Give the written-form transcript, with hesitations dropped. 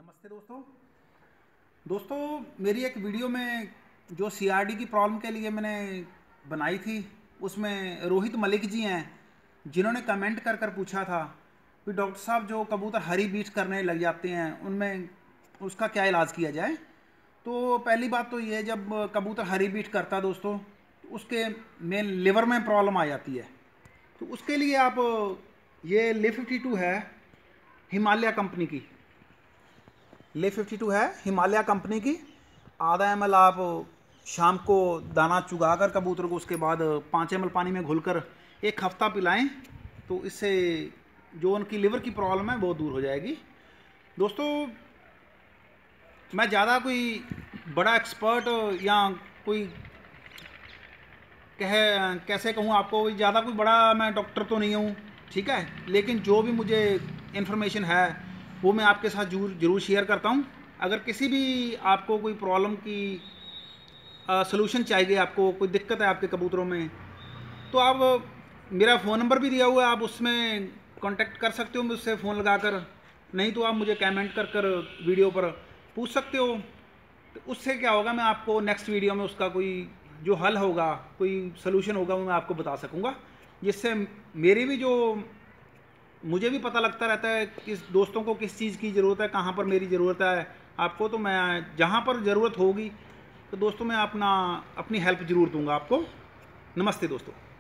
नमस्ते दोस्तों मेरी एक वीडियो में जो सीआरडी की प्रॉब्लम के लिए मैंने बनाई थी, उसमें रोहित मलिक जी हैं जिन्होंने कमेंट कर कर पूछा था कि डॉक्टर साहब जो कबूतर हरी बीट करने लग जाते हैं उनमें उसका क्या इलाज किया जाए। तो पहली बात तो ये, जब कबूतर हरी बीट करता है दोस्तों, तो उसके मेन लिवर में प्रॉब्लम आ जाती है। तो उसके लिए आप ये ले 52 है हिमालय कंपनी की, ले 52 है हिमालय कंपनी की। आधा ml आप शाम को दाना चुगा कर कबूतर को, उसके बाद 5 ml पानी में घुलकर 1 हफ्ता पिलाएं, तो इससे जो उनकी लिवर की प्रॉब्लम है वो दूर हो जाएगी। दोस्तों, मैं ज़्यादा कोई बड़ा एक्सपर्ट या कोई कैसे कहूँ आपको, ज़्यादा कोई बड़ा मैं डॉक्टर तो नहीं हूँ, ठीक है, लेकिन जो भी मुझे इन्फॉर्मेशन है वो मैं आपके साथ ज़रूर शेयर करता हूँ। अगर किसी भी आपको कोई प्रॉब्लम की सलूशन चाहिए, आपको कोई दिक्कत है आपके कबूतरों में, तो आप मेरा फ़ोन नंबर भी दिया हुआ है, आप उसमें कांटेक्ट कर सकते हो मुझसे फ़ोन लगाकर। नहीं तो आप मुझे कमेंट कर कर वीडियो पर पूछ सकते हो। तो उससे क्या होगा, मैं आपको नेक्स्ट वीडियो में उसका कोई जो हल होगा, कोई सलूशन होगा, वो मैं आपको बता सकूँगा, जिससे मेरी भी जो मुझे भी पता लगता रहता है किस दोस्तों को किस चीज़ की ज़रूरत है, कहाँ पर मेरी ज़रूरत है आपको। तो मैं जहाँ पर ज़रूरत होगी तो दोस्तों मैं अपनी हेल्प ज़रूर दूंगा आपको। नमस्ते दोस्तों।